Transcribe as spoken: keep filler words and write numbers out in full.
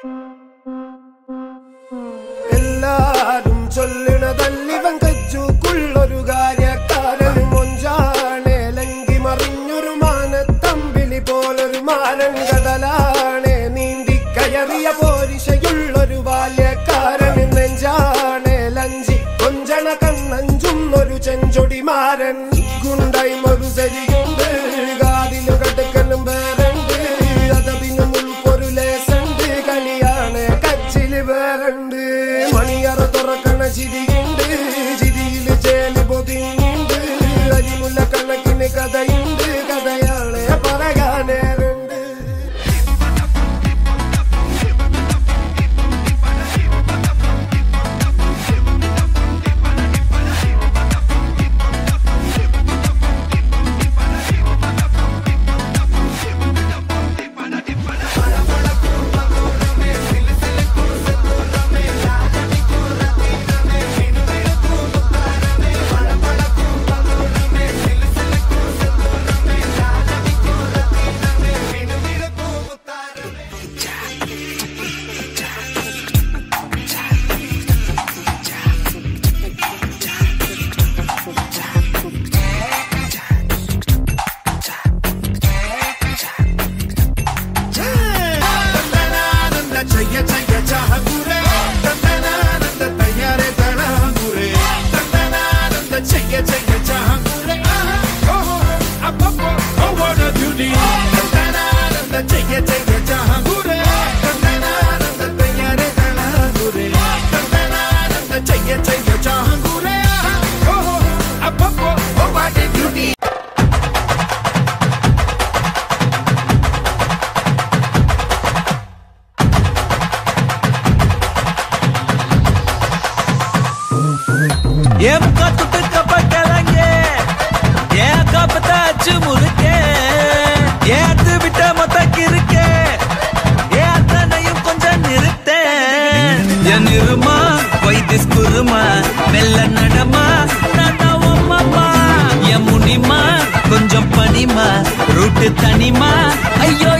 എല്ലാരും ചൊല്ലണതല്ലിവൻ കജ്ജുക്കുള്ളൊരു കാര്യക്കാരൻ മൊഞ്ചാണേ ലങ്കി മറിഞ്ഞൊരു മാനത്തമ്പിളി പോലൊരു മാനൻ കടലാണേ നീന്തി കയറിയ പോരിശയുള്ളൊരു ബാല്യക്കാരൻ നെഞ്ചാണേ ലഞ്ചി കൊഞ്ചണ കണ്ണഞ്ചുന്നൊരു ചെഞ്ചൊടിമാരൻ ഗുണ്ടായി ഒരു സരിയുണ്ട് കാതിലും കടുക്കനും വേറുണ്ട് അതതിനും ഉൾക്കൊരു ലേസുണ്ട് കണിയാണ് കച്ചില് വേറുണ്ട് മണിയറ തുറക്കണ ചിരിയുണ്ട് ചിരിയില് ചേല് പൊതിഞ്ഞുണ്ട് അരിമുല്ല കണക്കിന് കഥയുണ്ട് കഥയാണ് പറയാനേറുണ്ട് கொஞ்சம் பனிமா ரூட்டு தனிமா ஐயோ